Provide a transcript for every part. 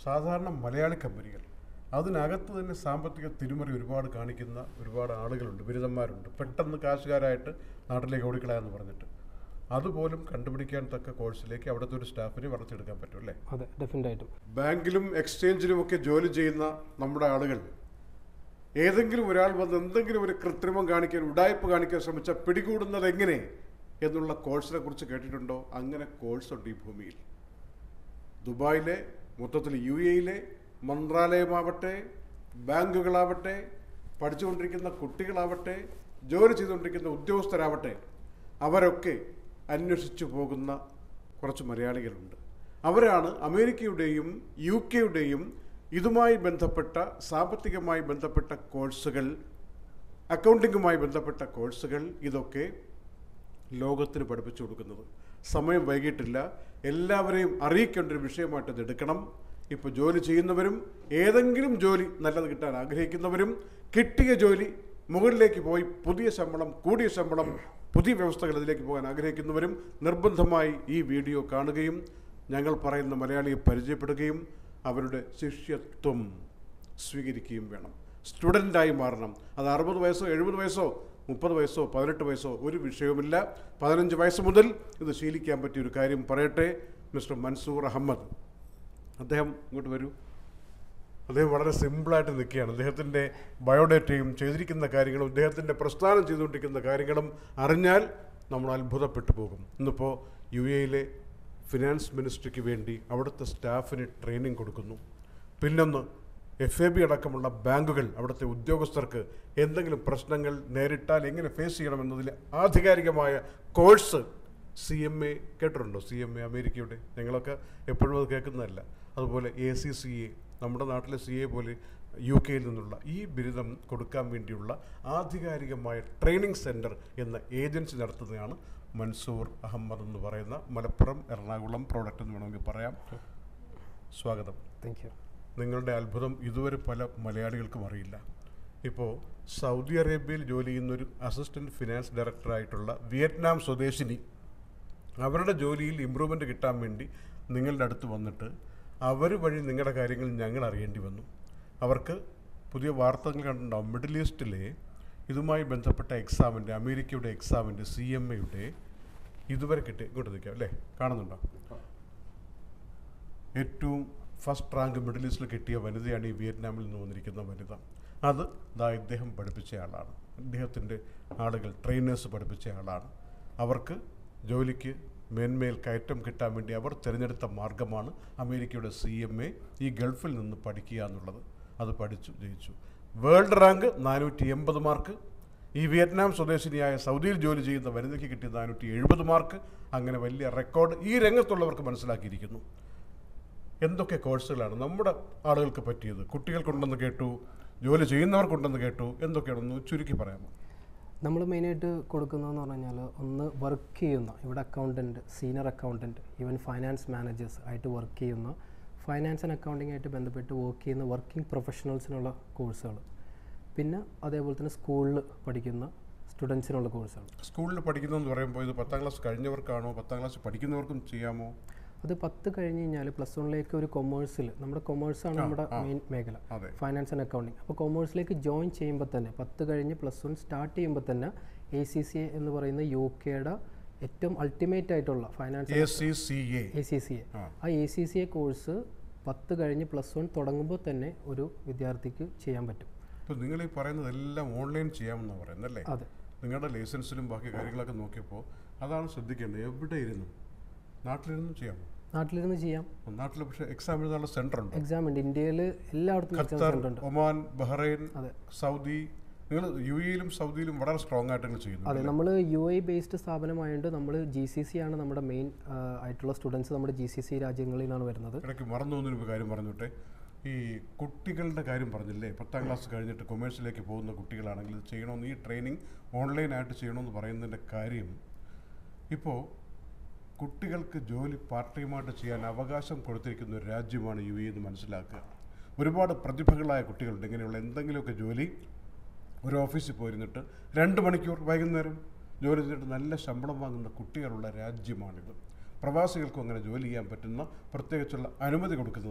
സാധാരണ മലയാളി കമ്പനികൾ അതിനകത്ത് തന്നെ സാമ്പത്തിക തിരിമറി ഒരുപാട് കാണിക്കുന്ന ഒരുപാട് ആളുകളുണ്ട്, ബിരുദന്മാരുണ്ട്. പെട്ടെന്ന് കാശുകാരായിട്ട് നാട്ടിലേക്ക് ഓടിക്കളയാന്ന് പറഞ്ഞിട്ട് അതുപോലും കണ്ടുപിടിക്കാൻ തക്ക കോഴ്സിലേക്ക് അവിടുത്തെ ഒരു സ്റ്റാഫിനെ വളർത്തിയെടുക്കാൻ പറ്റും അല്ലേ? അതെ, ഡെഫിനറ്റായിട്ടും. ബാങ്കിലും എക്സ്ചേഞ്ചിലും ഒക്കെ ജോലി ചെയ്യുന്ന നമ്മുടെ ആളുകൾ ഏതെങ്കിലും ഒരാൾ വന്ന് എന്തെങ്കിലും ഒരു കൃത്രിമം കാണിക്കാൻ, ഉഡായ്പ കാണിക്കാൻ ശ്രമിച്ചാൽ പിടികൂടുന്നത് എങ്ങനെ എന്നുള്ള കോഴ്സിനെ കുറിച്ച് കേട്ടിട്ടുണ്ടോ? അങ്ങനെ കോഴ്സുണ്ട് ഈ ഭൂമിയിൽ. ദുബായിലെ, മൊത്തത്തിൽ UAE-യിലെ മന്ത്രാലയമാവട്ടെ, ബാങ്കുകളാവട്ടെ, പഠിച്ചുകൊണ്ടിരിക്കുന്ന കുട്ടികളാവട്ടെ, ജോലി ചെയ്തുകൊണ്ടിരിക്കുന്ന ഉദ്യോഗസ്ഥരാവട്ടെ, അവരൊക്കെ അന്വേഷിച്ചു പോകുന്ന കുറച്ച് മലയാളികളുണ്ട്. അവരാണ് അമേരിക്കയുടെയും UK-യുടെയും ഇതുമായി ബന്ധപ്പെട്ട, സാമ്പത്തികമായി ബന്ധപ്പെട്ട കോഴ്സുകൾ, അക്കൗണ്ടിങ്ങുമായി ബന്ധപ്പെട്ട കോഴ്സുകൾ, ഇതൊക്കെ ലോകത്തിന് പഠിപ്പിച്ചു കൊടുക്കുന്നത്. സമയം വൈകിട്ടില്ല, എല്ലാവരെയും അറിയിക്കേണ്ട ഒരു വിഷയമായിട്ട് ഇത് എടുക്കണം. ഇപ്പോൾ ജോലി ചെയ്യുന്നവരും ഏതെങ്കിലും ജോലി നല്ലത് കിട്ടാൻ ആഗ്രഹിക്കുന്നവരും കിട്ടിയ ജോലി മുകളിലേക്ക് പോയി പുതിയ ശമ്പളം, കൂടിയ ശമ്പളം, പുതിയ വ്യവസ്ഥകൾ ഇതിലേക്ക് പോകാൻ ആഗ്രഹിക്കുന്നവരും നിർബന്ധമായി ഈ വീഡിയോ കാണുകയും ഞങ്ങൾ പറയുന്ന മലയാളിയെ പരിചയപ്പെടുകയും അവരുടെ ശിഷ്യത്വം സ്വീകരിക്കുകയും വേണം. സ്റ്റുഡൻ്റായി മാറണം. അത് 60 വയസ്സോ 70 വയസ്സോ 30 വയസ്സോ 18 വയസ്സോ ഒരു വിഷയവുമില്ല. 15 വയസ്സ് മുതൽ ഇത് ശീലിക്കാൻ പറ്റിയൊരു കാര്യം പറയട്ടെ. മിസ്റ്റർ മൻസൂർ അഹമ്മദ്, അദ്ദേഹം ഇങ്ങോട്ട് വരൂ. അദ്ദേഹം വളരെ സിമ്പിളായിട്ട് നിൽക്കുകയാണ്. അദ്ദേഹത്തിൻ്റെ ബയോഡേറ്റയും ചെയ്തിരിക്കുന്ന കാര്യങ്ങളും അദ്ദേഹത്തിൻ്റെ പ്രസ്ഥാനം ചെയ്തുകൊണ്ടിരിക്കുന്ന കാര്യങ്ങളും അറിഞ്ഞാൽ നമ്മൾ അത്ഭുതപ്പെട്ടു പോകും. ഇന്നിപ്പോൾ UAE-യിലെ ഫിനാൻസ് മിനിസ്ട്രിക്ക് വേണ്ടി അവിടുത്തെ സ്റ്റാഫിന് ട്രെയിനിങ് കൊടുക്കുന്നു. പിന്നൊന്ന് FAB അടക്കമുള്ള ബാങ്കുകൾ അവിടുത്തെ ഉദ്യോഗസ്ഥർക്ക് എന്തെങ്കിലും പ്രശ്നങ്ങൾ നേരിട്ടാൽ എങ്ങനെ ഫേസ് ചെയ്യണമെന്നതിൽ ആധികാരികമായ കോഴ്സ്. CMA കേട്ടിട്ടുണ്ടോ? CMA അമേരിക്കയുടെ, ഞങ്ങളൊക്കെ എപ്പോഴും അത് കേൾക്കുന്നതല്ല. അതുപോലെ ACCA, നമ്മുടെ നാട്ടിലെ CA പോലെ UK-യിൽ നിന്നുള്ള ഈ ബിരുദം കൊടുക്കാൻ വേണ്ടിയുള്ള ആധികാരികമായ ട്രെയിനിങ് സെൻറ്റർ എന്ന ഏജൻസി നടത്തുന്നതാണ് മൻസൂർ അഹമ്മദ് എന്ന് പറയുന്ന മലപ്പുറം, എറണാകുളം പ്രോഡക്റ്റ് എന്ന് വേണമെങ്കിൽ പറയാം. സ്വാഗതം. Thank you. നിങ്ങളുടെ അത്ഭുതം ഇതുവരെ പല മലയാളികൾക്കും അറിയില്ല. ഇപ്പോൾ സൗദി അറേബ്യയിൽ ജോലി ചെയ്യുന്നൊരു അസിസ്റ്റൻറ്റ് ഫിനാൻസ് ഡയറക്ടറായിട്ടുള്ള വിയറ്റ്നാം സ്വദേശിനി അവരുടെ ജോലിയിൽ ഇമ്പ്രൂവ്മെൻറ്റ് കിട്ടാൻ വേണ്ടി നിങ്ങളുടെ അടുത്ത് വന്നിട്ട് അവർ വഴി നിങ്ങളുടെ കാര്യങ്ങൾ ഞങ്ങൾ അറിയേണ്ടി വന്നു. അവർക്ക് പുതിയ വാർത്തകൾ കണ്ടിട്ടുണ്ടാവും. മിഡിൽ ഈസ്റ്റിലെ ഇതുമായി ബന്ധപ്പെട്ട എക്സാമിൻ്റെ, അമേരിക്കയുടെ എക്സാമിൻ്റെ, CMA-യുടെ ഇതുവരെ കിട്ടിയ, ഇങ്ങോട്ട് നിൽക്കാം അല്ലേ, കാണുന്നുണ്ടോ? ഏറ്റവും ഫസ്റ്റ് റാങ്ക് മിഡിൽ ഈസ്റ്റിൽ കിട്ടിയ വനിതയാണ് ഈ വിയറ്റ്നാമിൽ നിന്ന് വന്നിരിക്കുന്ന വനിത. അത് ഇദ്ദേഹം പഠിപ്പിച്ച ആളാണ്. ഇദ്ദേഹത്തിൻ്റെ ആളുകൾ, ട്രെയിനേഴ്സ് പഠിപ്പിച്ച ആളാണ്. അവർക്ക് ജോലിക്ക് മേന്മേൽ കയറ്റം കിട്ടാൻ വേണ്ടി അവർ തിരഞ്ഞെടുത്ത മാർഗമാണ് അമേരിക്കയുടെ CMA, ഈ ഗൾഫിൽ നിന്ന് പഠിക്കുക എന്നുള്ളത്. അത് പഠിച്ചു ജയിച്ചു. World rank 480 mark. ഈ വിയറ്റ്നാം സ്വദേശിനിയായ സൗദിയിൽ ജോലി ചെയ്യുന്ന വനിതയ്ക്ക് കിട്ടിയ 470 മാർക്ക്. അങ്ങനെ വലിയ റെക്കോർഡ് ഈ രംഗത്തുള്ളവർക്ക് മനസ്സിലാക്കിയിരിക്കുന്നു. എന്തൊക്കെ കോഴ്സുകളാണ് നമ്മുടെ ആളുകൾക്ക് പറ്റിയത്? കുട്ടികൾക്കുണ്ടെന്ന് കേട്ടു, ജോലി ചെയ്യുന്നവർക്കുണ്ടെന്ന് കേട്ടു. എന്തൊക്കെയാണെന്ന് ചുരുക്കി പറയാമോ? നമ്മൾ മെയിനായിട്ട് കൊടുക്കുന്നതെന്ന് പറഞ്ഞു കഴിഞ്ഞാൽ, ഒന്ന് വർക്ക് ചെയ്യുന്ന, ഇവിടെ accountant, senior accountant, even finance managers ആയിട്ട് വർക്ക് ചെയ്യുന്ന, ഫൈനാൻസ് ആൻഡ് അക്കൗണ്ടിങ് ആയിട്ട് ബന്ധപ്പെട്ട് വർക്ക് ചെയ്യുന്ന വർക്കിംഗ് പ്രൊഫഷണൽസിനുള്ള കോഴ്സുകൾ. പിന്നെ അതേപോലെ തന്നെ സ്കൂളിൽ പഠിക്കുന്ന സ്റ്റുഡൻസിനുള്ള കോഴ്സുകൾ. സ്കൂളിൽ പഠിക്കുന്നതെന്ന് പറയുമ്പോൾ ഇത് 10ാം ക്ലാസ് കഴിഞ്ഞവർക്കാണോ? 10ാം ക്ലാസ് പഠിക്കുന്നവർക്കും ചെയ്യാമോ? അത് 10 കഴിഞ്ഞ് കഴിഞ്ഞാൽ +1ലേക്ക് ഒരു കൊമേഴ്സിൽ, നമ്മുടെ കൊമേഴ്സാണ് നമ്മുടെ മെയിൻ മേഖല, ഫൈനാൻസ് ആൻഡ് അക്കൗണ്ടിങ്. അപ്പോൾ കൊമേഴ്സിലേക്ക് ജോയിൻ ചെയ്യുമ്പോൾ തന്നെ 10 കഴിഞ്ഞ് +1 സ്റ്റാർട്ട് ചെയ്യുമ്പോൾ തന്നെ ACCA എന്ന് പറയുന്ന UK-യുടെ ഏറ്റവും അൾട്ടിമേറ്റ് ആയിട്ടുള്ള ഫൈനാൻസ് ACCA, ആ ACCA കോഴ്സ് 10 കഴിഞ്ഞ് +1 തുടങ്ങുമ്പോൾ തന്നെ ഒരു വിദ്യാർത്ഥിക്ക് ചെയ്യാൻ പറ്റും. ഇപ്പോൾ നിങ്ങൾ ഈ പറയുന്നതെല്ലാം ഓൺലൈൻ ചെയ്യാമെന്നാണ് പറയുന്നത് അല്ലേ? അതെ. നിങ്ങളുടെ ലൈസൻസിലും ബാക്കി കാര്യങ്ങളൊക്കെ നോക്കിയപ്പോൾ അതാണ് ശ്രദ്ധിക്കേണ്ടത്. എവിടെ ഇരുന്നു? നാട്ടിലിരുന്ന് ചെയ്യാമോ? നാട്ടിലിരുന്ന് ചെയ്യാം. നാട്ടിൽ പക്ഷേ എക്സാം എഴുതാനുള്ള സെൻറ്റർ ഉണ്ട്. എക്സാം ഉണ്ട്. ഇന്ത്യയിൽ എല്ലായിടത്തും ഖത്തർ, ഒമാൻ, ബഹ്റൈൻ, സൗദി. നിങ്ങൾ UAE-യിലും സൗദിയിലും വളരെ സ്ട്രോങ് ആയിട്ട് നിങ്ങൾ ചെയ്യുന്നു. അതെ, നമ്മൾ UAE ബേസ്ഡ് സ്ഥാപനമായതുകൊണ്ട് നമ്മൾ GCC ആണ് നമ്മുടെ മെയിൻ ആയിട്ടുള്ള സ്റ്റുഡൻസ്. നമ്മുടെ GCC രാജ്യങ്ങളിൽ നിന്നാണ് വരുന്നത്. ഇടയ്ക്ക് മറന്നു പോകുന്നൊരു കാര്യം പറഞ്ഞോട്ടെ. ഈ കുട്ടികളുടെ കാര്യം പറഞ്ഞില്ലേ, 10ാം ക്ലാസ് കഴിഞ്ഞിട്ട് കൊമേഴ്സിലേക്ക് പോകുന്ന കുട്ടികളാണെങ്കിൽ ഇത് ചെയ്യണമെന്ന്, ഈ ട്രെയിനിങ് ഓൺലൈനായിട്ട് ചെയ്യണമെന്ന് പറയുന്നതിൻ്റെ കാര്യം, ഇപ്പോൾ കുട്ടികൾക്ക് ജോലി പാർട്ട് ടൈമായിട്ട് ചെയ്യാൻ അവകാശം കൊടുത്തിരിക്കുന്ന ഒരു രാജ്യമാണ് UAE എന്ന് മനസ്സിലാക്കുക. ഒരുപാട് പ്രതിഭകളായ കുട്ടികളുണ്ട്. ഇങ്ങനെയുള്ള എന്തെങ്കിലുമൊക്കെ ജോലി ഒരു ഓഫീസിൽ പോയിരുന്നിട്ട് 2 മണിക്കൂർ വൈകുന്നേരം ജോലി ചെയ്തിട്ട് നല്ല ശമ്പളം വാങ്ങുന്ന കുട്ടികളുള്ള രാജ്യമാണിത്. പ്രവാസികൾക്കും അങ്ങനെ ജോലി ചെയ്യാൻ പറ്റുന്ന പ്രത്യേകിച്ചുള്ള അനുമതി കൊടുക്കുന്നതാണ്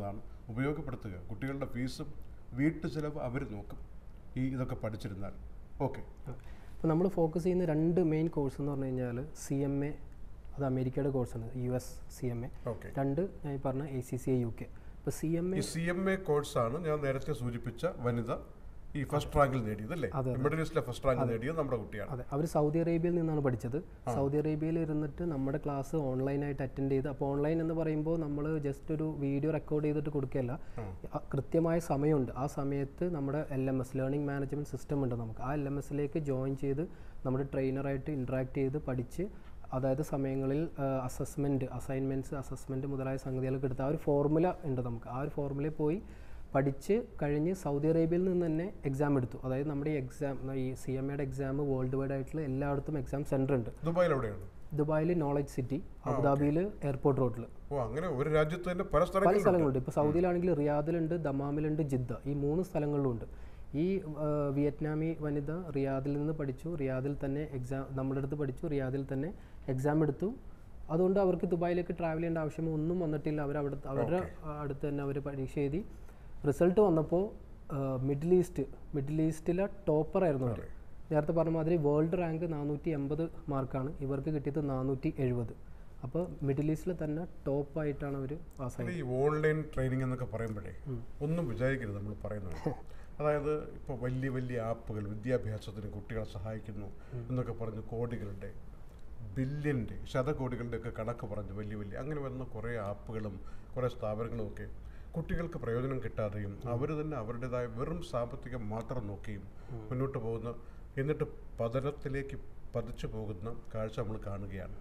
ഉപയോഗപ്പെടുത്തുക. കുട്ടികളുടെ ഫീസും വീട്ടു ചിലവ് അവർ നോക്കും ഇതൊക്കെ പഠിച്ചിരുന്നാൽ. ഓക്കെ, അപ്പോൾ നമ്മൾ ഫോക്കസ് ചെയ്യുന്ന 2 മെയിൻ കോഴ്സ് എന്ന് പറഞ്ഞു കഴിഞ്ഞാൽ CMA, അത് അമേരിക്കയുടെ കോഴ്സാണ്, US CMA. 2 ഞാൻ പറഞ്ഞ ACCA UK. ഇപ്പോൾ CMA കോഴ്സാണ് ഞാൻ നേരത്തെ സൂചിപ്പിച്ച വനിത ഈ ഫസ്റ്റ് റാങ്കിൽ നേടിയതല്ലേ? മിഡിൽ ഈസ്റ്റിലെ ഫസ്റ്റ് റാങ്ക് നേടിയത് നമ്മുടെ കുട്ടിയാണ്. അതെ, അവർ സൗദി അറേബ്യയിൽ നിന്നാണ് പഠിച്ചത്. സൗദി അറേബ്യയിൽ ഇരുന്നിട്ട് നമ്മുടെ ക്ലാസ് ഓൺലൈനായിട്ട് അറ്റൻഡ് ചെയ്ത്, അപ്പോൾ ഓൺലൈൻ എന്ന് പറയുമ്പോൾ നമ്മൾ ജസ്റ്റ് ഒരു വീഡിയോ റെക്കോർഡ് ചെയ്തിട്ട് കൊടുക്കുകയല്ല, കൃത്യമായ സമയമുണ്ട്. ആ സമയത്ത് നമ്മുടെ LMS ലേണിംഗ് മാനേജ്മെൻറ്റ് സിസ്റ്റം ഉണ്ട് നമുക്ക്. ആ LMSലേക്ക് ജോയിൻ ചെയ്ത് നമ്മുടെ ട്രെയിനറായിട്ട് ഇൻട്രാക്ട് ചെയ്ത് പഠിച്ച്, അതായത് സമയങ്ങളിൽ അസൈൻമെൻറ്റ്സ് അസസ്മെൻറ്റ് മുതലായ സംഗതികളൊക്കെ എടുത്ത് ആ ഒരു ഫോർമുല ഉണ്ട് നമുക്ക്. ആ ഒരു ഫോർമുലയിൽ പോയി പഠിച്ച് കഴിഞ്ഞ് സൗദി അറേബ്യയിൽ നിന്ന് തന്നെ എക്സാം എടുത്തു. അതായത് നമ്മുടെ ഈ CMAയുടെ എക്സാം വേൾഡ് വൈഡ് ആയിട്ടുള്ള എല്ലായിടത്തും എക്സാം സെൻറ്റർ ഉണ്ട്. ദുബായിൽ നോളജ് സിറ്റി, അബുദാബിയിൽ എയർപോർട്ട് റോഡിൽ, അങ്ങനെ ഒരു രാജ്യത്ത് തന്നെ പല സ്ഥലങ്ങളുണ്ട്. ഇപ്പോൾ സൗദിയിലാണെങ്കിൽ റിയാദിലുണ്ട്, ദമാമിലുണ്ട്, ജിദ്ദ, ഈ 3 സ്ഥലങ്ങളിലുണ്ട്. ഈ വിയറ്റ്നാമി വനിത റിയാദിൽ നിന്ന് പഠിച്ചു, റിയാദിൽ തന്നെ നമ്മുടെ അടുത്ത് പഠിച്ചു, റിയാദിൽ തന്നെ എക്സാം എടുത്തു. അതുകൊണ്ട് അവർക്ക് ദുബായിലേക്ക് ട്രാവൽ ചെയ്യേണ്ട ആവശ്യമോ ഒന്നും വന്നിട്ടില്ല. അവരുടെ അടുത്ത് തന്നെ അവർ പരീക്ഷ എഴുതി. റിസൾട്ട് വന്നപ്പോൾ മിഡിൽ ഈസ്റ്റിലെ ടോപ്പറായിരുന്നു അവർ. നേരത്തെ പറഞ്ഞ മാതിരി വേൾഡ് റാങ്ക് 480 മാർക്കാണ്, ഇവർക്ക് കിട്ടിയത് 470. അപ്പോൾ മിഡിൽ ഈസ്റ്റിൽ തന്നെ ടോപ്പായിട്ടാണ് അവർ പാസ്സായത്. ഈ ഓൺലൈൻ ട്രെയിനിങ് എന്നൊക്കെ പറയുമ്പോഴേ ഒന്നും വിചാരിക്കരുത് നമ്മൾ പറയുന്നത്. അതായത് ഇപ്പോൾ വലിയ വലിയ ആപ്പുകൾ വിദ്യാഭ്യാസത്തിന് കുട്ടികളെ സഹായിക്കുന്നു എന്നൊക്കെ പറഞ്ഞ് കോടികളുടെ, ബില്യൻ്റെ, ശതകോടികളുടെ ഒക്കെ കണക്ക് പറഞ്ഞ് വലിയ അങ്ങനെ വരുന്ന കുറേ ആപ്പുകളും കുറേ സ്ഥാപനങ്ങളും ഒക്കെ കുട്ടികൾക്ക് പ്രയോജനം കിട്ടാതെയും അവർ തന്നെ അവരുടേതായ വെറും സാമ്പത്തികം മാത്രം നോക്കിയും മുന്നോട്ട് പോകുന്ന, എന്നിട്ട് പതനത്തിലേക്ക് പതിച്ചു പോകുന്ന കാഴ്ച നമ്മൾ കാണുകയാണ്.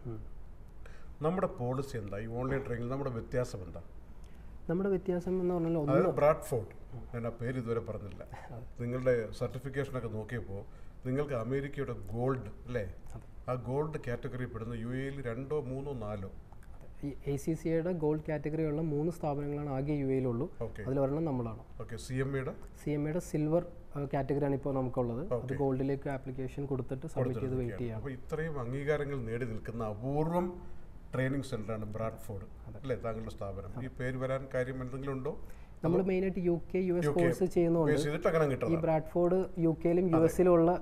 നമ്മുടെ പോളിസി എന്താ? ഈ ഓൺലൈൻ ട്രെയിനിങ് നമ്മുടെ വ്യത്യാസം എന്താ? നമ്മുടെ വ്യത്യാസം എന്ന് പറഞ്ഞാൽ ബ്രാഡ്ഫോർഡ്, ഞാൻ ആ പേര് ഇതുവരെ പറഞ്ഞില്ല. നിങ്ങളുടെ സർട്ടിഫിക്കേഷനൊക്കെ നോക്കിയപ്പോൾ നിങ്ങൾക്ക് അമേരിക്കയുടെ ഗോൾഡ് അല്ലേ, ആ ഗോൾഡ് കാറ്റഗറി പെടുന്ന UAE 2, 3, 4 ഈ ACCAയുടെ ഗോൾഡ് കാറ്റഗറി ഉള്ള 3 സ്ഥാപനങ്ങളാണ് ആകെ UAEയിലുള്ളൂ. അതിലൊരെണ്ണം നമ്മളാണ്. CMAയുടെ സിൽവർ കാറ്റഗറിയാണ് ഇപ്പോൾ നമുക്കുള്ളത്. അത് ഗോൾഡിലേക്ക് ആപ്ലിക്കേഷൻ കൊടുത്തിട്ട് സബ്മിറ്റ് ചെയ്ത് വെയിറ്റ് ചെയ്യാം. അപ്പോൾ ഇത്രയും അംഗീകാരങ്ങൾ നേടി നിൽക്കുന്ന അപൂർവം ട്രെയിനിങ് സെൻ്ററാണ് ബ്രാഡ്ഫോർഡ് അല്ലേ താങ്കളുടെ സ്ഥാപനം. ഈ പേര് വരാൻ കാര്യം എന്തെങ്കിലും ഉണ്ടോ? നമ്മൾ മെയിനായിട്ട് UK US കോഴ്സ് ചെയ്യുന്നതുകൊണ്ട് ഈ ബ്രാഡ്ഫോർഡ് UKയിലും USലും ഉള്ള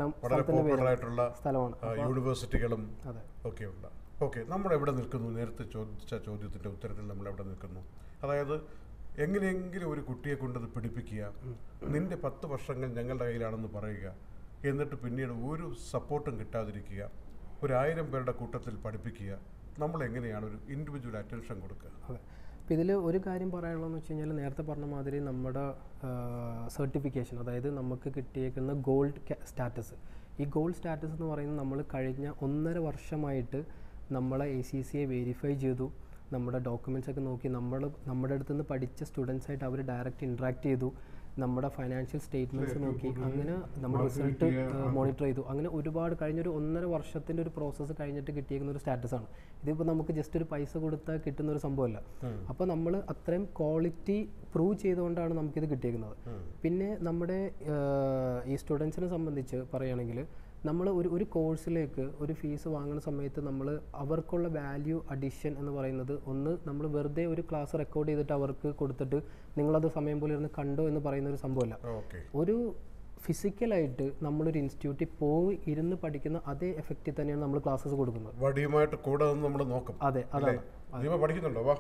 സ്ഥലമാണ്, യൂണിവേഴ്സിറ്റികളും ഒക്കെ ഉണ്ട്. ഓക്കെ, നമ്മൾ എവിടെ നിൽക്കുന്നു? നേരത്തെ ചോദിച്ച ചോദ്യത്തിൻ്റെ ഉത്തരത്തിൽ നമ്മൾ എവിടെ നിൽക്കുന്നു? അതായത് എങ്ങനെയെങ്കിലും ഒരു കുട്ടിയെ കൊണ്ടത് പിടിപ്പിക്കുക, നിന്റെ 10 വർഷങ്ങൾ ഞങ്ങളുടെ കയ്യിലാണെന്ന് പറയുക, എന്നിട്ട് പിന്നീട് ഒരു സപ്പോർട്ടും കിട്ടാതിരിക്കുക, 1000 പേരുടെ കൂട്ടത്തിൽ പഠിപ്പിക്കുക. നമ്മളെങ്ങനെയാണ് ഒരു ഇൻഡിവിജ്വൽ അറ്റൻഷൻ കൊടുക്കുക? അതെ, അപ്പോൾ ഇതിൽ ഒരു കാര്യം പറയാനുള്ളതെന്ന് വെച്ച് കഴിഞ്ഞാൽ നേരത്തെ പറഞ്ഞ മാതിരി നമ്മുടെ സർട്ടിഫിക്കേഷൻ, അതായത് നമുക്ക് കിട്ടിയേക്കുന്ന ഗോൾഡ് സ്റ്റാറ്റസ്, ഈ ഗോൾഡ് സ്റ്റാറ്റസ് എന്ന് പറയുന്നത് നമ്മൾ കഴിഞ്ഞ 1.5 വർഷമായിട്ട് നമ്മളെ ACCA വെരിഫൈ ചെയ്തു, നമ്മുടെ ഡോക്യുമെൻറ്റ്സ് ഒക്കെ നോക്കി, നമ്മുടെ അടുത്ത് നിന്ന് പഠിച്ച സ്റ്റുഡൻസായിട്ട് അവർ ഡയറക്റ്റ് ഇൻട്രാക്ട് ചെയ്തു, നമ്മുടെ ഫൈനാൻഷ്യൽ സ്റ്റേറ്റ്മെൻറ്റ്സ് നോക്കി, അങ്ങനെ നമ്മുടെ റിസൾട്ട് മോണിറ്റർ ചെയ്തു. അങ്ങനെ ഒരുപാട് കഴിഞ്ഞൊരു 1.5 വർഷത്തിൻ്റെ ഒരു പ്രോസസ്സ് കഴിഞ്ഞിട്ട് കിട്ടിയിരിക്കുന്ന ഒരു സ്റ്റാറ്റസാണ്. ഇതിപ്പോൾ നമുക്ക് ജസ്റ്റ് ഒരു പൈസ കൊടുത്താൽ കിട്ടുന്ന ഒരു സംഭവമല്ല. അപ്പോൾ നമ്മൾ അത്രയും ക്വാളിറ്റി പ്രൂവ് ചെയ്തുകൊണ്ടാണ് നമുക്കിത് കിട്ടിയിരിക്കുന്നത്. പിന്നെ നമ്മുടെ ഈ സ്റ്റുഡൻസിനെ സംബന്ധിച്ച് പറയുകയാണെങ്കിൽ നമ്മൾ ഒരു കോഴ്സിലേക്ക് ഒരു ഫീസ് വാങ്ങുന്ന സമയത്ത് നമ്മൾ അവർക്കുള്ള വാല്യൂ അഡീഷൻ എന്ന് പറയുന്നത്, ഒന്ന് നമ്മൾ വെറുതെ ഒരു ക്ലാസ് റെക്കോർഡ് ചെയ്തിട്ട് അവർക്ക് കൊടുത്തിട്ട് നിങ്ങളത് സമയം പോലെ ഇരുന്ന് കണ്ടോ എന്ന് പറയുന്ന ഒരു സംഭവമല്ല. ഒരു ഫിസിക്കലായിട്ട് നമ്മളൊരു ഇൻസ്റ്റിറ്റ്യൂട്ടിൽ പോയി ഇരുന്ന് പഠിക്കുന്ന അതേ എഫക്റ്റിൽ തന്നെയാണ് നമ്മൾ ക്ലാസ്സസ് കൊടുക്കുന്നത്. വടിയുമായിട്ട് കൂടെ നമ്മൾ നോക്കും. അതെ, അതാണ്. പഠിക്കുന്നുണ്ടോ? വാ,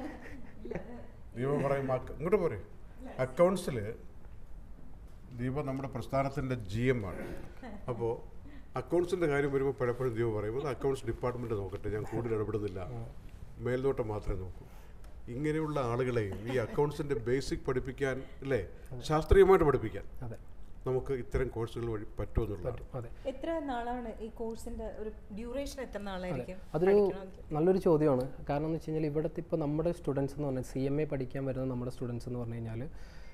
ഇങ്ങോട്ട് പോരെ. അക്കൗണ്ട്സിൽ ദീപ നമ്മുടെ പ്രസ്ഥാനത്തിൻ്റെ GM ആണ്. അപ്പോൾ അക്കൗണ്ട്സിൻ്റെ കാര്യം വരുമ്പോൾ പലപ്പോഴും ദീപ പറയുമ്പോൾ അക്കൗണ്ട്സ് ഡിപ്പാർട്ട്മെൻറ്റ് നോക്കട്ടെ, ഞാൻ കൂടുതൽ ഇടപെടുന്നില്ല, മേൽനോട്ടം മാത്രമേ നോക്കൂ. ഇങ്ങനെയുള്ള ആളുകളെയും ഈ അക്കൗണ്ട്സിൻ്റെ ബേസിക് പഠിപ്പിക്കാൻ അല്ലേ, ശാസ്ത്രീയമായിട്ട് പഠിപ്പിക്കാൻ നമുക്ക് ഇത്തരം കോഴ്സുകൾ വഴി പറ്റുമെന്നുള്ളത്. എത്ര നാളാണ് ഈ കോഴ്സിൻ്റെ ഒരു ഡ്യൂറേഷൻ? എത്ര നാളായിരിക്കും? അതൊരു നല്ലൊരു ചോദ്യമാണ്. കാരണം എന്ന് വെച്ച് കഴിഞ്ഞാൽ ഇവിടുത്തെ ഇപ്പോൾ നമ്മുടെ സ്റ്റുഡൻസ് എന്ന് പറഞ്ഞാൽ CMA പഠിക്കാൻ വരുന്ന നമ്മുടെ സ്റ്റുഡൻസ് എന്ന് പറഞ്ഞു കഴിഞ്ഞാൽ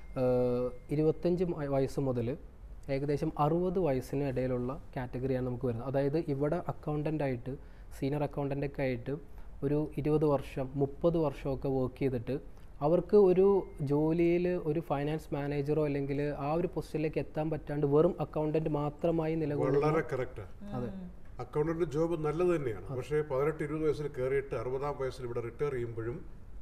25 വയസ്സ് മുതൽ ഏകദേശം 60 വയസ്സിന് ഇടയിലുള്ള കാറ്റഗറിയാണ് നമുക്ക് വരുന്നത്. അതായത് ഇവിടെ അക്കൗണ്ടൻ്റായിട്ട്, സീനിയർ അക്കൗണ്ടൻ്റൊക്കെ ആയിട്ട് ഒരു 20 വർഷം 30 വർഷമൊക്കെ വർക്ക് ചെയ്തിട്ട് അവർക്ക് ഒരു ജോലിയിൽ ഒരു ഫൈനാൻസ് മാനേജറോ അല്ലെങ്കിൽ ആ ഒരു പൊസിഷനിലേക്ക് എത്താൻ പറ്റാണ്ട് വെറും അക്കൗണ്ടന്റ് മാത്രമായി നിലകൊള്ളുന്നു. വളരെ കറക്റ്റ്. അതെ, അക്കൗണ്ടന്റ് ജോബ് നല്ലത് തന്നെയാണ്. പക്ഷേ 18-20 വയസ്സിൽ കയറിയിട്ട് 60-ആം വയസ്സിൽ ഇവിടെ റിട്ടയർ ചെയ്യുമ്പോഴും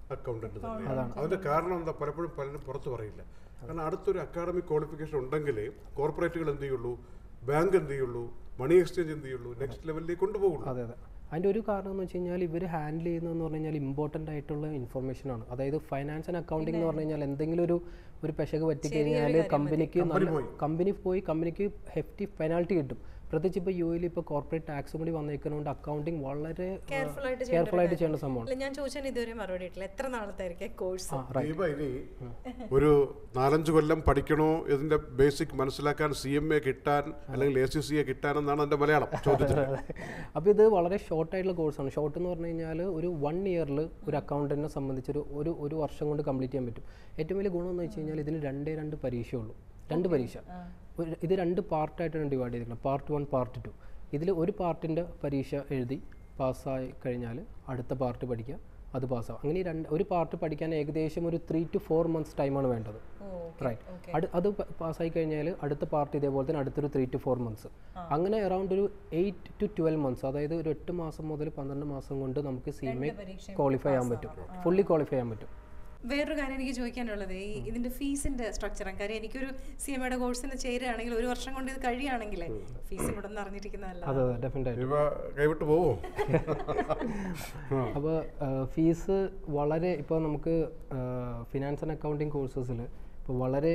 അക്കൗണ്ടന്റ് തന്നെയാണ്. അതിന്റെ കാരണം എന്താ, പലപ്പോഴും പലരും പുറത്ത് പറയില്ല. കാരണം അടുത്തൊരു അക്കാഡമിക് ക്വാളിഫിക്കേഷൻ ഉണ്ടെങ്കിലേ കോർപ്പറേറ്റുകൾ എന്ത് ചെയ്യുള്ളൂ, ബാങ്ക് എന്ത് ചെയ്യുള്ളൂ, മണി എക്സ്ചേഞ്ച് എന്ത് ചെയ്യുള്ളൂ, നെക്സ്റ്റ് ലെവലിലേക്ക് കൊണ്ടുപോകുള്ളൂ. അതെ അതെ. അതിൻ്റെ ഒരു കാരണം എന്ന് വെച്ച് കഴിഞ്ഞാൽ ഇവർ ഹാൻഡിൽ ചെയ്യുന്നതെന്ന് പറഞ്ഞു കഴിഞ്ഞാൽ ഇമ്പോർട്ടൻ്റ് ആയിട്ടുള്ള ഇൻഫർമേഷൻ ആണ്. അതായത് ഫൈനാൻസ് ആൻഡ് അക്കൗണ്ടിംഗ് എന്ന് പറഞ്ഞു കഴിഞ്ഞാൽ എന്തെങ്കിലും ഒരു പെശക് പറ്റിക്കഴിഞ്ഞാൽ കമ്പനിക്ക് ഹെഫ്റ്റി പെനാൽറ്റി കിട്ടും. പ്രത്യേകിച്ച് ഇപ്പോൾ യു എയിൽ ഇപ്പോൾ കോർപ്പറേറ്റ് ടാക്സ് കൂടി വന്നേക്കുന്നതുകൊണ്ട് അക്കൗണ്ടിങ് വളരെ കെയർഫുൾ ആയിട്ട് ചെയ്യേണ്ട സംഭവമാണ്. ഞാൻ ചോദിച്ചാൽ ഇതുവരെ മറുപടി ഇട്ടില്ല, എത്ര നാളത്തെ കോഴ്സ്? ഇനി ഒരു 4-5 കൊല്ലം പഠിക്കണോ ഇതിന്റെ ബേസിക് മനസ്സിലാക്കാൻ, CMA കിട്ടാൻ അല്ലെങ്കിൽ ACCA കിട്ടാനെന്നാണ് എൻ്റെ മലയാളം ചോദ്യത്തിൽ. അപ്പോൾ ഇത് വളരെ ഷോർട്ടായിട്ടുള്ള കോഴ്സാണ്. ഷോർട്ട് എന്ന് പറഞ്ഞു കഴിഞ്ഞാൽ ഒരു 1 ഇയറിൽ ഒരു അക്കൗണ്ടന്റിനെ സംബന്ധിച്ച് ഒരു വർഷം കൊണ്ട് കംപ്ലീറ്റ് ചെയ്യാൻ പറ്റും. ഏറ്റവും വലിയ ഗുണം എന്ന് വെച്ച് കഴിഞ്ഞാൽ ഇതിന് 2 പരീക്ഷയുള്ളൂ. 2 പരീക്ഷ. ഇത് 2 പാർട്ടായിട്ടാണ് ഡിവൈഡ് ചെയ്തിരിക്കുന്നത്, പാർട്ട് 1 പാർട്ട് 2. ഇതിൽ ഒരു പാർട്ടിൻ്റെ പരീക്ഷ എഴുതി പാസ്സായി കഴിഞ്ഞാൽ അടുത്ത പാർട്ട് പഠിക്കുക, അത് പാസ്സാവും. അങ്ങനെ ഒരു പാർട്ട് പഠിക്കാൻ ഏകദേശം ഒരു 3 to 4 months ടൈമാണ് വേണ്ടത്. റൈറ്റ്. അത് പാസ്സായി കഴിഞ്ഞാൽ അടുത്ത പാർട്ട് ഇതേപോലെ തന്നെ അടുത്തൊരു 3 to 4 months. അങ്ങനെ അറൗണ്ട് ഒരു 8 to 12 months, അതായത് ഒരു 8 മാസം മുതൽ 12 മാസം കൊണ്ട് നമുക്ക് CMA ക്വാളിഫൈ ചെയ്യാൻ പറ്റും, ഫുള്ളി ക്വാളിഫൈ ചെയ്യാൻ പറ്റും. വേറൊരു കാര്യം എനിക്ക് ചോദിക്കാനുള്ളത്, ഇതിന്റെ ഫീസിന്റെ സ്ട്രക്ചറാണ്. കാര്യം എനിക്കൊരു CMAയുടെ കോഴ്സിന് ചേരുകയാണെങ്കിൽ 1 വർഷം കൊണ്ട് ഇത് കഴിയുകയാണെങ്കിൽ ഫീസ് ഇവിടെ നിന്ന് അറിഞ്ഞിരിക്കുന്നതല്ല. അതെ ഡെഫിനറ്റായിട്ട് കൈവിട്ട് പോവോ? അപ്പോൾ ഫീസ് വളരെ, ഇപ്പോൾ നമുക്ക് ഫിനാൻസ് ആൻഡ് അക്കൗണ്ടിങ് കോഴ്സസിൽ ഇപ്പോൾ വളരെ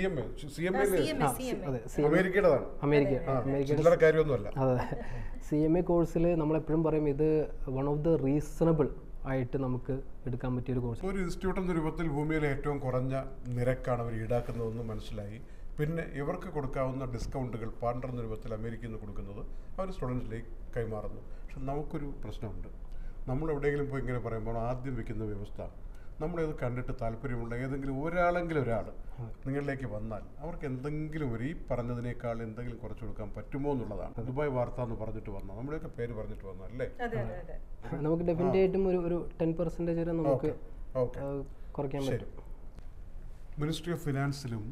അതെ CMA കോഴ്സിൽ നമ്മളെപ്പോഴും പറയും ഇത് വൺ ഓഫ് ദ റീസണബിൾ ആയിട്ട് നമുക്ക് എടുക്കാൻ പറ്റിയൊരു കോഴ്സ്. ഒരു ഇൻസ്റ്റിറ്റ്യൂട്ട് എന്ന രൂപത്തിൽ ഭൂമിയിലെ ഏറ്റവും കുറഞ്ഞ നിരക്കാണ് അവർ ഈടാക്കുന്നതെന്ന് മനസ്സിലായി. പിന്നെ ഇവർക്ക് കൊടുക്കാവുന്ന ഡിസ്കൗണ്ടുകൾ പാർട്ണർ എന്ന രൂപത്തിൽ അമേരിക്കയിൽ നിന്ന് കൊടുക്കുന്നത് അവർ സ്റ്റുഡൻസിലേക്ക് കൈമാറുന്നു. പക്ഷെ നമുക്കൊരു പ്രശ്നമുണ്ട്. നമ്മൾ എവിടെയെങ്കിലും പോയി ഇങ്ങനെ പറയുമ്പോൾ ആദ്യം വെക്കുന്ന വ്യവസ്ഥ, നമ്മളിത് കണ്ടിട്ട് താല്പര്യമുള്ള ഏതെങ്കിലും ഒരാൾ നിങ്ങളിലേക്ക് വന്നാൽ അവർക്ക് എന്തെങ്കിലും ഈ പറഞ്ഞതിനേക്കാൾ എന്തെങ്കിലും കുറച്ച് കൊടുക്കാൻ പറ്റുമോ എന്നുള്ളതാണ്. ദുബായ് വാർത്ത എന്ന് പറഞ്ഞിട്ട് വന്നാൽ, നമ്മുടെയൊക്കെ പേര് പറഞ്ഞിട്ട് വന്നാൽ അല്ലേ, നമുക്ക് ഡെഫിനറ്റായിട്ടും ഒരു 10% വരെ നമുക്ക് കുറയ്ക്കാൻ പറ്റും. മിനിസ്ട്രി ഓഫ് ഫിനാൻസിലും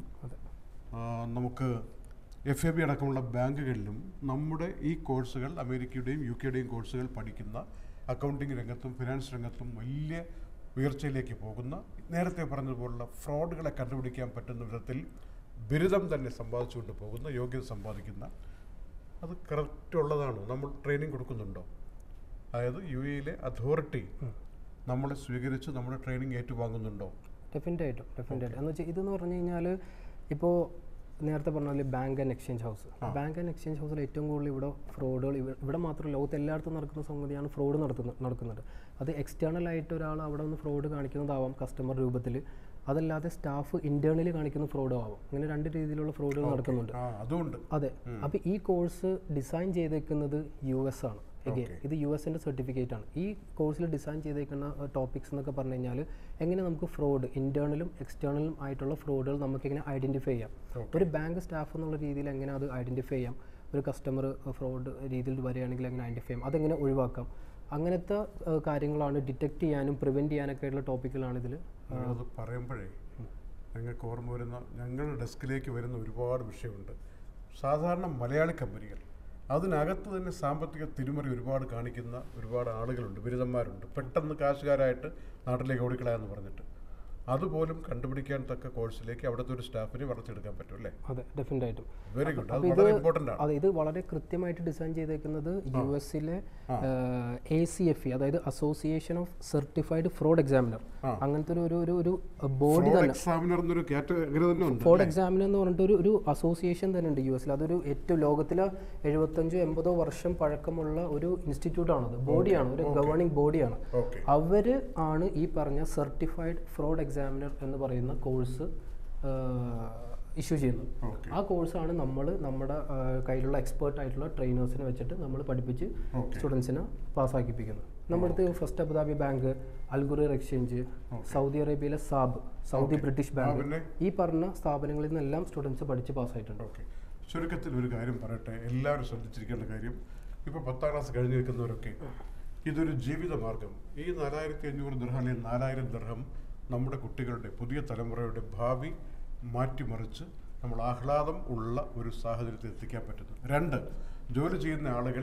നമുക്ക് FAB അടക്കമുള്ള ബാങ്കുകളിലും നമ്മുടെ ഈ കോഴ്സുകൾ, അമേരിക്കയുടെയും UK കോഴ്സുകൾ പഠിക്കുന്ന അക്കൗണ്ടിങ് രംഗത്തും ഫിനാൻസ് രംഗത്തും വലിയ ഉയർച്ചയിലേക്ക് പോകുന്ന, നേരത്തെ പറഞ്ഞതുപോലുള്ള ഫ്രോഡുകളെ കണ്ടുപിടിക്കാൻ പറ്റുന്ന വിധത്തിൽ ബിരുദം തന്നെ സമ്പാദിച്ചുകൊണ്ട് പോകുന്ന, യോഗ്യത സമ്പാദിക്കുന്ന, അത് കറക്റ്റ് ഉള്ളതാണോ? നമ്മൾ ട്രെയിനിങ് കൊടുക്കുന്നുണ്ടോ? അതായത് UAE അതോറിറ്റി നമ്മളെ സ്വീകരിച്ച് നമ്മുടെ ട്രെയിനിങ് ഏറ്റുവാങ്ങുന്നുണ്ടോ? ഡെഫിനറ്റായിട്ടും എന്ന് വെച്ചാൽ ഇതെന്ന് പറഞ്ഞു കഴിഞ്ഞാൽ ഇപ്പോൾ നേരത്തെ പറഞ്ഞ bank and exchange house. Bank and exchange ഹൗസിൽ ഏറ്റവും കൂടുതൽ ഇവിടെ ഫ്രോഡുകൾ ഇവിടെ മാത്രമല്ല ലോകത്ത് എല്ലായിടത്തും നടക്കുന്ന സംഗതിയാണ് ഫ്രോഡ് നടക്കുന്നത്. അത് എക്സ്റ്റേണൽ ആയിട്ട് ഒരാൾ അവിടെ നിന്ന് ഫ്രോഡ് കാണിക്കുന്നതാവാം കസ്റ്റമർ രൂപത്തിൽ, അതല്ലാതെ സ്റ്റാഫ് ഇന്റേണലി കാണിക്കുന്ന ഫ്രോഡും ആവാം. അങ്ങനെ 2 രീതിയിലുള്ള ഫ്രോഡുകൾ നടക്കുന്നുണ്ട്. അതെ. അപ്പോൾ ഈ കോഴ്സ് ഡിസൈൻ ചെയ്തേക്കുന്നത് US ആണ്. ഇത് US-ന്റെ സർട്ടിഫിക്കറ്റ് ആണ്. ഈ കോഴ്സിൽ ഡിസൈൻ ചെയ്തേക്കുന്ന ടോപ്പിക്സ് എന്നൊക്കെ പറഞ്ഞു കഴിഞ്ഞാൽ എങ്ങനെ നമുക്ക് ഫ്രോഡ്, ഇന്റേണലും എക്സ്റ്റേണലും ആയിട്ടുള്ള ഫ്രോഡുകൾ നമുക്ക് എങ്ങനെ ഐഡന്റിഫൈ ചെയ്യാം, ഒരു ബാങ്ക് സ്റ്റാഫ് എന്നുള്ള രീതിയിൽ എങ്ങനെ അത് ഐഡന്റിഫൈ ചെയ്യാം, ഒരു കസ്റ്റമർ ഫ്രോഡ് രീതിയിൽ വരികയാണെങ്കിൽ എങ്ങനെ ഐഡന്റിഫൈ ചെയ്യാം, അതെങ്ങനെ ഒഴിവാക്കാം, അങ്ങനത്തെ കാര്യങ്ങളാണ് ഡിറ്റക്ട് ചെയ്യാനും പ്രിവെന്റ് ചെയ്യാനൊക്കെ ആയിട്ടുള്ള ടോപ്പിക്കുകളാണ് ഇതിൽ. അത് പറയുമ്പോഴേ ഞങ്ങൾക്ക് ഓർമ്മ വരുന്ന, ഞങ്ങളുടെ ഡെസ്കിലേക്ക് വരുന്ന ഒരുപാട് വിഷയമുണ്ട്. സാധാരണ മലയാളി കമ്പനികൾ, അതിനകത്ത് തന്നെ സാമ്പത്തിക തിരിമറി ഒരുപാട് കാണിക്കുന്ന ഒരുപാട് ആളുകളുണ്ട്, ബിരുദന്മാരുണ്ട്. പെട്ടെന്ന് കാശുകാരായിട്ട് നാട്ടിലേക്ക് ഓടിക്കളയാന്ന് പറഞ്ഞിട്ട് അതുപോലും കണ്ടുപിടിക്കാൻ തക്ക കോഴ്സിലേക്ക് അവിടുത്തെ ഒരു സ്റ്റാഫിനെ വളർത്തിയെടുക്കാൻ പറ്റും അല്ലേ? അതെ, ഡെഫിനറ്റായിട്ടും. Very good. അത് വളരെ ഇമ്പോർട്ടൻ്റ് ആണ്. അതെ, ഇത് വളരെ കൃത്യമായിട്ട് ഡിസൈൻ ചെയ്തേക്കുന്നത് US-ലെ ACFE, അതായത് association of certified fraud examiner, അങ്ങനത്തെ ഒരു ബോഡി തന്നെ. ഫ്രോഡ് എക്സാമിനർ എന്ന് പറഞ്ഞിട്ട് ഒരു അസോസിയേഷൻ തന്നെ ഉണ്ട് US-ൽ. അതൊരു ഏറ്റവും ലോകത്തിലെ 75-80 വർഷം പഴക്കമുള്ള ഒരു ഇൻസ്റ്റിറ്റ്യൂട്ടാണത്, ബോഡിയാണ്, ഒരു ഗവേണിംഗ് ബോഡിയാണ്. അവർ ആണ് ഈ പറഞ്ഞ സർട്ടിഫൈഡ് ഫ്രോഡ് എക്സാമിനർ എന്ന് പറയുന്ന കോഴ്സ് ഇഷ്യൂ ചെയ്യുന്നത്. ആ കോഴ്സാണ് നമ്മുടെ കയ്യിലുള്ള എക്സ്പേർട്ട് ആയിട്ടുള്ള ട്രെയിനേഴ്സിനെ വെച്ചിട്ട് നമ്മൾ പഠിപ്പിച്ച് സ്റ്റുഡൻസിനെ പാസ്സാക്കിപ്പിക്കുന്നത്. നമ്മുടെ അടുത്ത് ഫസ്റ്റ് അബുദാബി ബാങ്ക്, അൽഗുറീർ എക്സ്ചേഞ്ച്, സൗദി അറേബ്യയിലെ സൗദി ബ്രിട്ടീഷ് ബാങ്ക്, ഈ പറഞ്ഞ സ്ഥാപനങ്ങളിൽ നിന്നെല്ലാം സ്റ്റുഡൻസ് പഠിച്ച് പാസ്സായിട്ടുണ്ട്. ചുരുക്കത്തിൽ ഒരു കാര്യം പറയട്ടെ, എല്ലാവരും ശ്രദ്ധിച്ചിരിക്കേണ്ട കാര്യം, ഇപ്പോൾ 10ാം ക്ലാസ് കഴിഞ്ഞ് നിൽക്കുന്നവരൊക്കെ ഇതൊരു ജീവിത മാർഗം. ഈ 4500 ദിർഹം അല്ലെങ്കിൽ 4000 ദിർഹം നമ്മുടെ കുട്ടികളുടെ, പുതിയ തലമുറയുടെ ഭാവി മാറ്റിമറിച്ച് നമ്മൾ ആഹ്ലാദം ഉള്ള ഒരു സാഹചര്യത്തിൽ എത്തിക്കാൻ പറ്റുന്നു. 2, ജോലി ചെയ്യുന്ന ആളുകൾ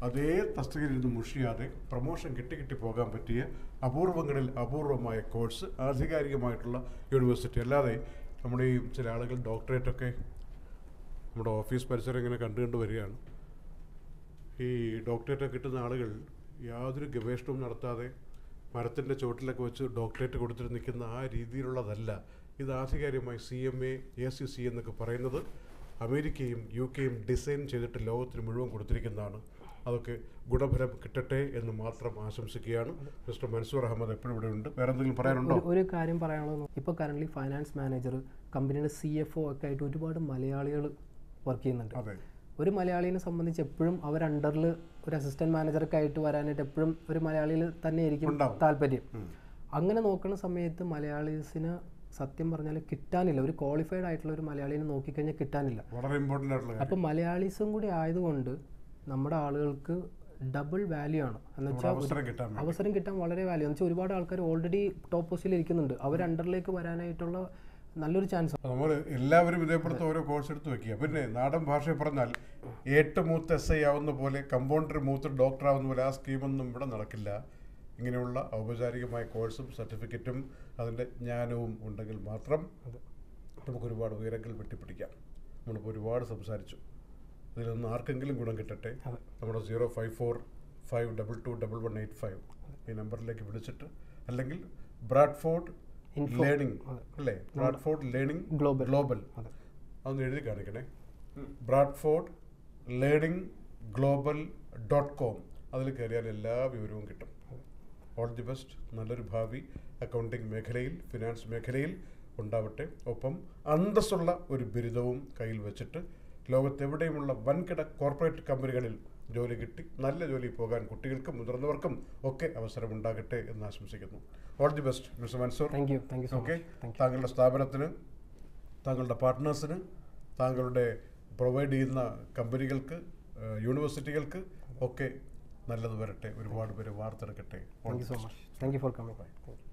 അതേ തസ്തികയിൽ നിന്ന് മുഷിയാതെ പ്രൊമോഷൻ കിട്ടി പോകാൻ പറ്റിയ അപൂർവങ്ങളിൽ അപൂർവമായ കോഴ്സ്, ആധികാരികമായിട്ടുള്ള യൂണിവേഴ്സിറ്റി. അല്ലാതെ നമ്മുടെ ഈ ചില ആളുകൾ ഡോക്ടറേറ്റൊക്കെ നമ്മുടെ ഓഫീസ് പരിസരം ഇങ്ങനെ കണ്ടു വരികയാണ്. ഈ ഡോക്ടറേറ്റൊക്കെ കിട്ടുന്ന ആളുകൾ യാതൊരു ഗവേഷണവും നടത്താതെ മരത്തിൻ്റെ ചുവട്ടിലൊക്കെ വെച്ച് ഡോക്ടറേറ്റ് കൊടുത്തിട്ട് നിൽക്കുന്ന ആ രീതിയിലുള്ളതല്ല ഇത്. ആധികാരികമായി CMA, ACC എന്നൊക്കെ പറയുന്നത് അമേരിക്കയും UK-യും ഡിസൈൻ ചെയ്തിട്ട് ലോകത്തിന് മുഴുവൻ കൊടുത്തിരിക്കുന്നതാണ്. അതൊക്കെ ഗുണഫലം കിട്ടട്ടെ എന്ന് മാത്രം ആശംസിക്കുകയാണ്. മിസ്റ്റർ മൻസൂർ അഹമ്മദ് എപ്പോഴും ഇവിടെ ഉണ്ട്. വേറെ എന്തെങ്കിലും പറയാനുണ്ടോ? ഒരു കാര്യം പറയാനുള്ളത്, ഇപ്പോൾ കറൻ്റ് ഫൈനാൻസ് മാനേജർ, കമ്പനിയുടെ CFO ഒക്കെ ആയിട്ട് ഒരുപാട് മലയാളികൾ വർക്ക് ചെയ്യുന്നുണ്ട്. ഒരു മലയാളിനെ സംബന്ധിച്ച് എപ്പോഴും അവർ അണ്ടറിൽ ഒരു അസിസ്റ്റന്റ് മാനേജർക്ക് ആയിട്ട് വരാനായിട്ട് എപ്പോഴും ഒരു മലയാളിയിൽ തന്നെ ആയിരിക്കും താല്പര്യം. അങ്ങനെ നോക്കുന്ന സമയത്ത് മലയാളീസിന് സത്യം പറഞ്ഞാൽ കിട്ടാനില്ല. ഒരു ക്വാളിഫൈഡ് ആയിട്ടുള്ള ഒരു മലയാളിനെ നോക്കിക്കഴിഞ്ഞാൽ കിട്ടാനില്ല. വളരെ ഇമ്പോർട്ടൻ്റ് ആയിട്ടുള്ള. അപ്പം മലയാളീസും കൂടി ആയതുകൊണ്ട് നമ്മുടെ ആളുകൾക്ക് ഡബിൾ വാല്യൂ ആണ്. എന്ന് വെച്ചാൽ അവസരം കിട്ടാൻ വളരെ വാല്യൂ. എന്ന് വെച്ചാൽ ഒരുപാട് ആൾക്കാർ ഓൾറെഡി ടോപ്പ് പോസ്റ്റിൽ ഇരിക്കുന്നുണ്ട്. അവർ അണ്ടറിലേക്ക് വരാനായിട്ടുള്ള നല്ലൊരു ചാൻസ്. നമ്മൾ എല്ലാവരും ഇതേപോലത്തെ ഓരോ കോഴ്സ് എടുത്ത് വെക്കുക. പിന്നെ നാടൻ ഭാഷയിൽ പറഞ്ഞാൽ ഏട്ട് മൂത്ത് SI ആവുന്ന പോലെ, കമ്പൗണ്ടർ മൂത്ത് ഡോക്ടർ ആവുന്ന പോലെ ആ സ്കീമൊന്നും ഇവിടെ നടക്കില്ല. ഇങ്ങനെയുള്ള ഔപചാരികമായ കോഴ്സും സർട്ടിഫിക്കറ്റും അതിൻ്റെ ജ്ഞാനവും ഉണ്ടെങ്കിൽ മാത്രം നമുക്കൊരുപാട് ഉയരങ്ങൾ വെട്ടിപ്പിടിക്കാം. നമ്മളിപ്പോൾ ഒരുപാട് സംസാരിച്ചു. ഇതിലൊന്നും ആർക്കെങ്കിലും ഗുണം കിട്ടട്ടെ. നമ്മുടെ 05452211185 ഈ നമ്പറിലേക്ക് വിളിച്ചിട്ട്, അല്ലെങ്കിൽ ബ്രാഡ്ഫോർഡ് ലേണിംഗ് അല്ലേ, ബ്രാഡ്ഫോർഡ് ലേണിംഗ് ഗ്ലോബൽ അതൊന്ന് എഴുതി കാണിക്കണേ. ബ്രാഡ്ഫോർഡ് ലേണിംഗ് global.com അതിൽ കയറിയാൽ എല്ലാ വിവരവും കിട്ടും. All the best. നല്ലൊരു ഭാവി അക്കൗണ്ടിങ് മേഖലയിൽ, ഫിനാൻസ് മേഖലയിൽ ഉണ്ടാവട്ടെ. ഒപ്പം അന്തസ്സുള്ള ഒരു ബിരുദവും കയ്യിൽ വെച്ചിട്ട് ലോകത്തെവിടെയുമുള്ള വൻകിട കോർപ്പറേറ്റ് കമ്പനികളിൽ ജോലി കിട്ടി നല്ല ജോലി പോകാൻ കുട്ടികൾക്കും മുതിർന്നവർക്കും ഒക്കെ അവസരമുണ്ടാകട്ടെ എന്ന് ആശംസിക്കുന്നു. All the best mister Mansoor. Okay, താങ്കളുടെ സ്ഥാപനത്തിന്, താങ്കളുടെ പാർട്ട്നേഴ്സിന്, താങ്കളുടെ പ്രൊവൈഡ് ചെയ്യുന്ന കമ്പനികൾക്ക്, യൂണിവേഴ്സിറ്റികൾക്ക് ഒക്കെ നല്ലത് വരട്ടെ. ഒരുപാട് പേര് വാർത്തെടുക്കട്ടെ. Thank you so much. Thank you for coming.